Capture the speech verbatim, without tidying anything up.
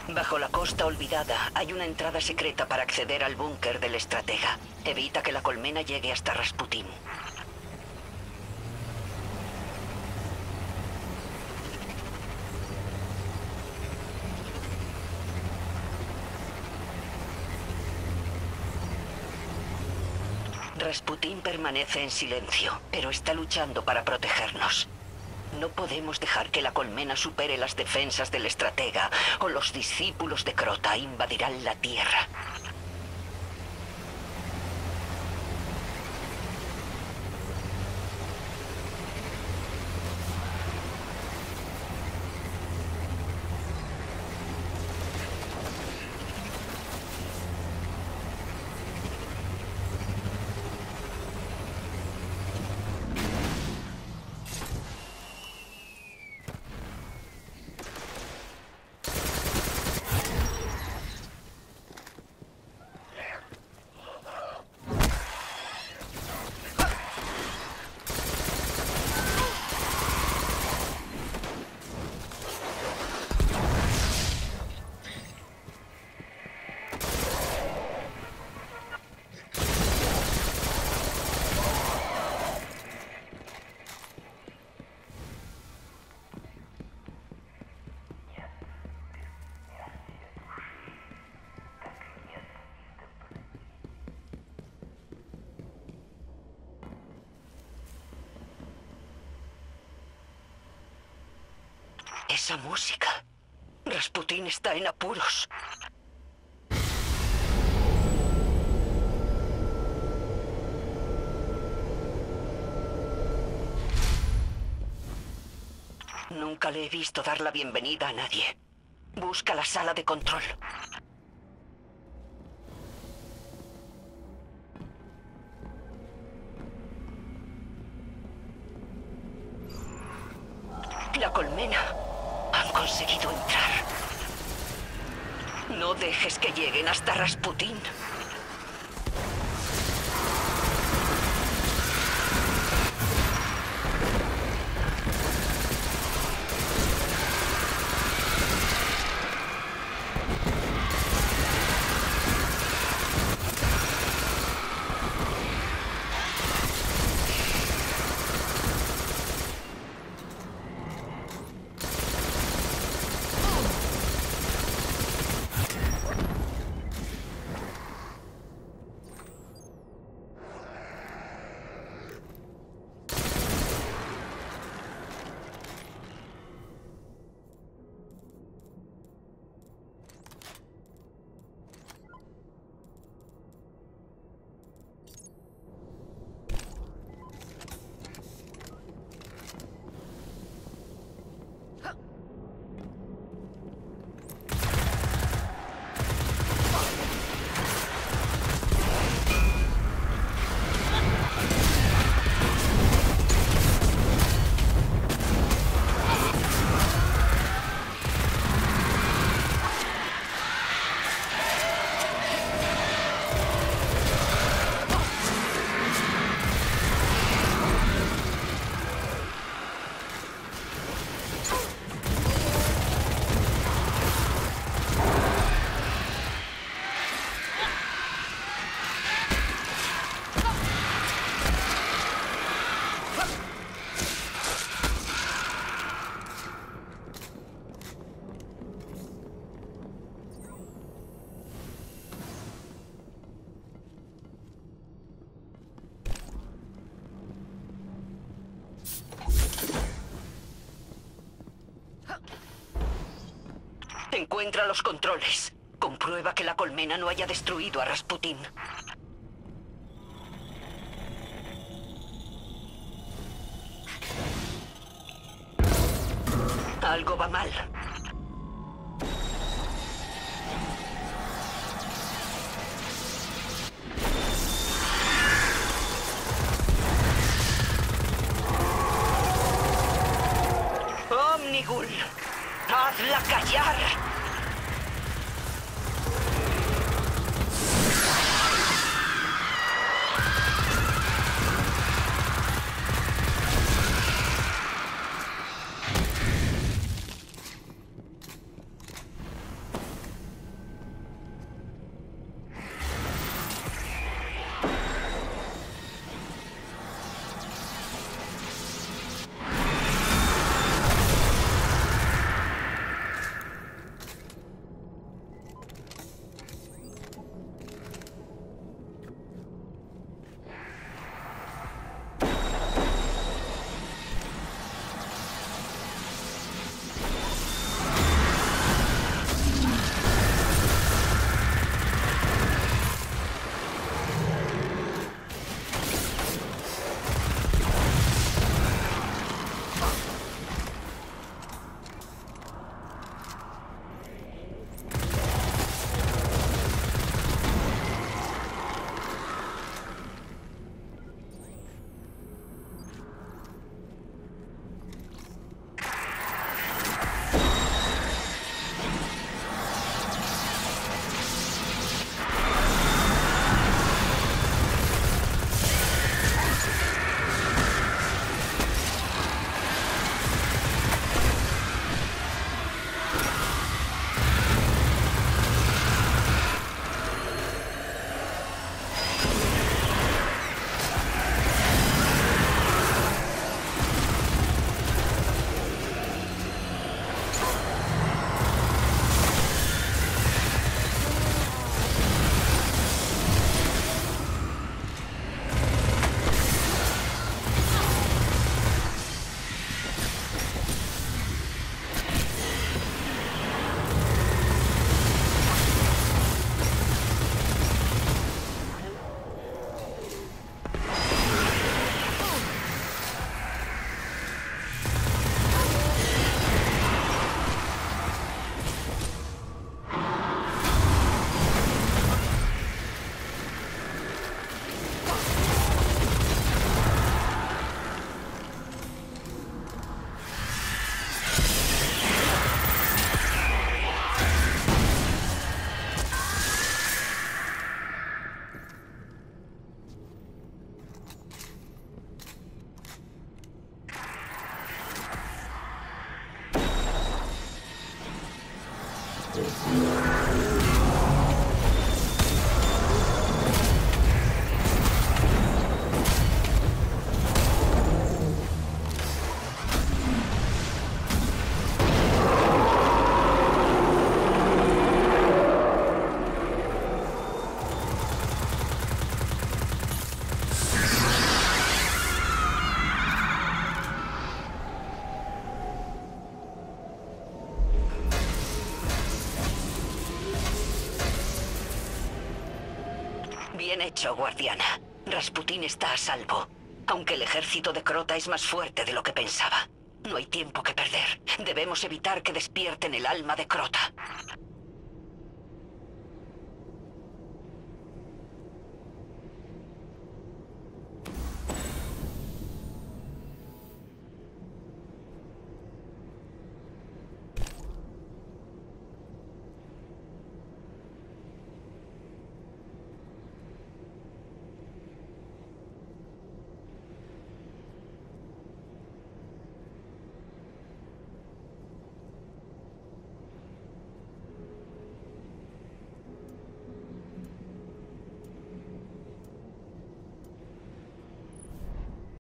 Bajo la costa olvidada hay una entrada secreta para acceder al búnker del estratega. Evita que la colmena llegue hasta Rasputín. Rasputín permanece en silencio, pero está luchando para protegernos. No podemos dejar que la colmena supere las defensas del estratega, o los discípulos de Crota invadirán la tierra. Esa música. Rasputín está en apuros. Nunca le he visto dar la bienvenida a nadie. Busca la sala de control. La colmena. Han conseguido entrar. No dejes que lleguen hasta Rasputín. Encuentra los controles. Comprueba que la colmena no haya destruido a Rasputín. Algo va mal. Omnigul, hazla callar. Bien hecho, guardiana. Rasputín está a salvo. Aunque el ejército de Crota es más fuerte de lo que pensaba. No hay tiempo que perder. Debemos evitar que despierten el alma de Crota.